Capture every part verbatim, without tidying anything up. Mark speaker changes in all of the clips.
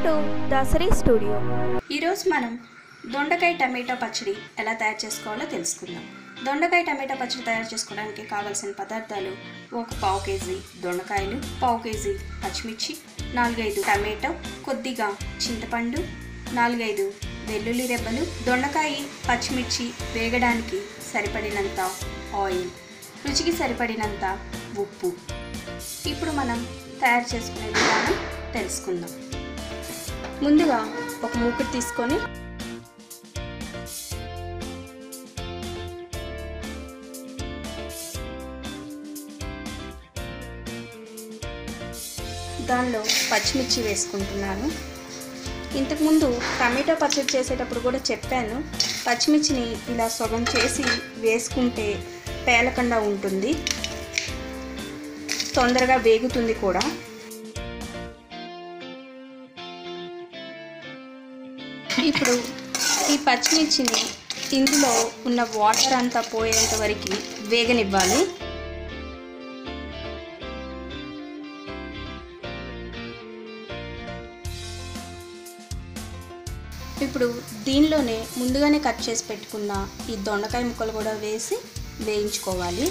Speaker 1: To Dasari studio.
Speaker 2: ఈరోజు మనం దొండకాయ టమాటో పచ్చడి ఎలా తయారు చేసుకోవాలో తెలుసుకుందాం. దొండకాయ టమాటో పచ్చడి తయారు చేసుకోవడానికి కావాల్సిన పదార్థాలు: ఒక పావు కేజీ దొండకాయలు, పావు కేజీ పచ్చిమిర్చి, నాలుగైదు టమాటో, కొద్దిగా చింతపండు, నాలుగైదు వెల్లుల్లి రెబ్బలు, దొండకాయ పచ్చిమిర్చి వేగడానికి సరిపడినంత ఆయిల్, రుచికి సరిపడినంత ఉప్పు. ఇప్పుడు మనం తయారు చేసుకునే విధానం తెలుసుకుందాం. ముందుగా ఒక మూకుడు తీసుకొని దానిలో పచ్చిమిర్చి వేసుకుంటున్నాను. ఇంతకుముందు టమాటో పచ్చడి చేసేటప్పుడు కూడా చెప్పాను, పచ్చిమిర్చిని ఇలా సగం చేసి వేసుకుంటే పేలకుండా ఉంటుంది, తొందరగా వేగుతుంది కూడా. ఇప్పుడు ఈ పచ్చిమిర్చిని ఇందులో ఉన్న వాటర్ అంతా పోయేంత వరకు వేగనివ్వాలి. ఇప్పుడు దీనిలోనే ముందుగానే కట్ చేసి పెట్టుకున్న ఈ దొండకాయ ముక్కలు కూడా వేసి వేయించుకోవాలి.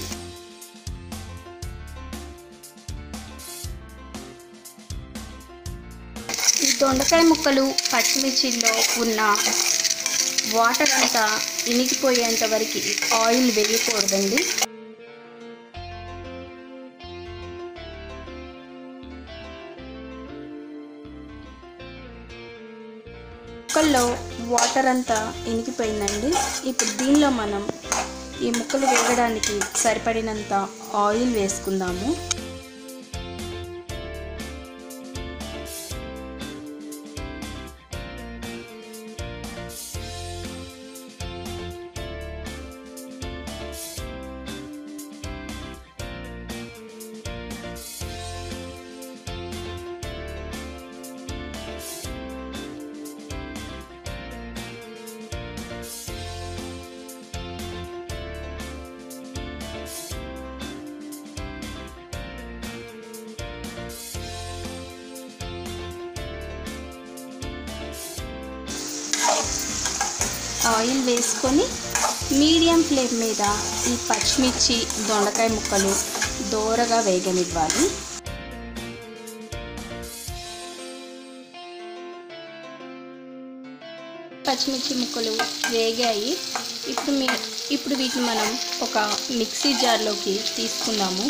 Speaker 2: ఈ దొండకాయ ముక్కలు పచ్చిమిర్చిలో ఉన్న వాటర్ అంతా ఇనికిపోయేంత వరకు ఆయిల్ వేయకూడదండి. ముక్కల్లో వాటర్ అంతా ఇనికిపోయిందండి. ఇప్పుడు దీనిలో మనం ఈ ముక్కలు వేగడానికి సరిపడినంత ఆయిల్ వేసుకుందాము. ఆయిల్ వేసుకొని మీడియం ఫ్లేమ్ మీద ఈ పచ్చిమిర్చి దొండకాయ ముక్కలు దోరగా వేగనివ్వాలి. పచ్చిమిర్చి ముక్కలు వేగాయి. ఇప్పుడు మీ ఇప్పుడు వీటిని మనం ఒక మిక్సీ జార్లోకి తీసుకుందాము.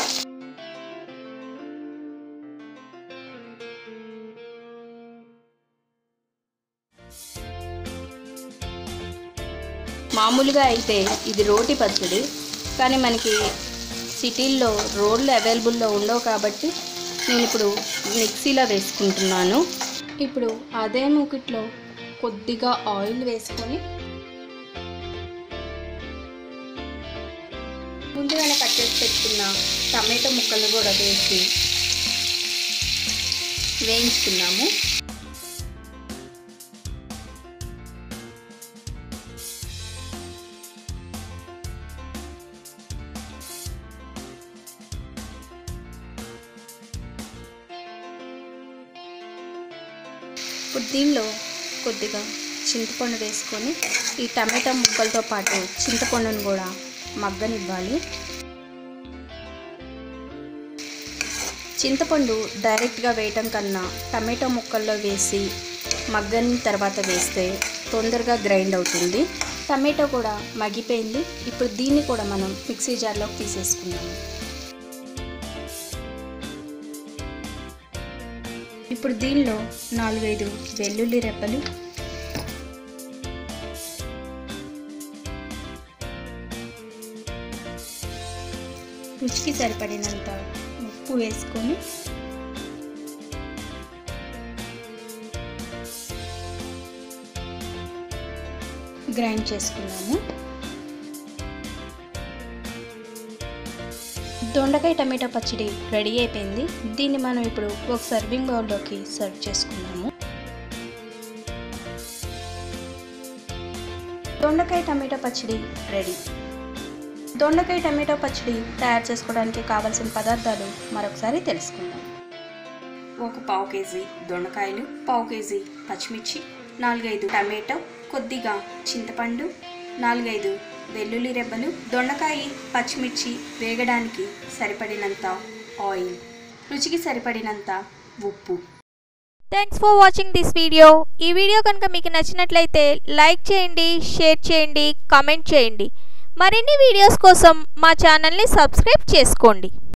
Speaker 2: మామూలుగా అయితే ఇది రోటి పచ్చడి, కానీ మనకి సిటీల్లో రోడ్లు అవైలబుల్లో ఉండవు కాబట్టి నేను ఇప్పుడు మిక్సీలో వేసుకుంటున్నాను. ఇప్పుడు అదే మూకిట్లో కొద్దిగా ఆయిల్ వేసుకొని ముందుగానే కట్ చేసి పెట్టుకున్న టమాటో ముక్కలు కూడా వేసి వేయించుకున్నాము. ఇప్పుడు దీనిలో కొద్దిగా చింతపండు వేసుకొని ఈ టమాటా ముక్కలతో పాటు చింతపండును కూడా మగ్గనివ్వాలి. చింతపండు డైరెక్ట్గా వేయటం కన్నా టమాటో ముక్కల్లో వేసి మగ్గని తర్వాత వేస్తే తొందరగా గ్రైండ్ అవుతుంది. టమాటో కూడా మగ్గిపోయింది. ఇప్పుడు దీన్ని కూడా మనం మిక్సీ జార్లోకి తీసేసుకున్నాము. ఇప్పుడు దీనిలో నాలుగైదు వెల్లుల్లి రెబ్బలు, రుచికి సరిపడినంత ఉప్పు వేసుకొని గ్రైండ్ చేసుకున్నాము. దొండకాయ టమాటో పచ్చడి రెడీ అయిపోయింది. దీన్ని మనం ఇప్పుడు ఒక సర్వింగ్ బౌల్లోకి సర్వ్ చేసుకున్నాము. దొండకాయ టమాటో పచ్చడి రెడీ. దొండకాయ టమాటో పచ్చడి తయారు చేసుకోవడానికి కావాల్సిన పదార్థాలు మరొకసారి తెలుసుకుందాం. ఒక పావు కేజీ దొండకాయలు, పావు కేజీ పచ్చిమిర్చి, నాలుగైదు టమాటో, కొద్దిగా చింతపండు, నాలుగైదు వెల్లుల్లి రెబ్బలు, దొండకాయ పచ్చిమిర్చి వేగడానికి సరిపడినంత ఆయిల్, రుచికి సరిపడినంత ఉప్పు.
Speaker 1: Thanks for watching this video. ఈ వీడియో కనుక మీకు నచ్చినట్లయితే లైక్ చేయండి, షేర్ చేయండి, కామెంట్ చేయండి. మరిన్ని వీడియోస్ కోసం మా ఛానల్ని సబ్స్క్రైబ్ చేసుకోండి.